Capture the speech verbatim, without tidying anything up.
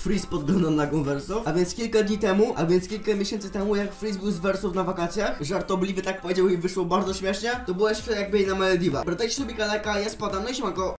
Freeze podglądał nagą Verso. A więc kilka dni temu, a więc kilka miesięcy temu, jak Freeze był z Versów na wakacjach, żartobliwie tak powiedział i wyszło bardzo śmiesznie, to byłeś wtedy jakby na Malediwach. Bratajcie sobie kaleka, ja spadam, no i siemanko.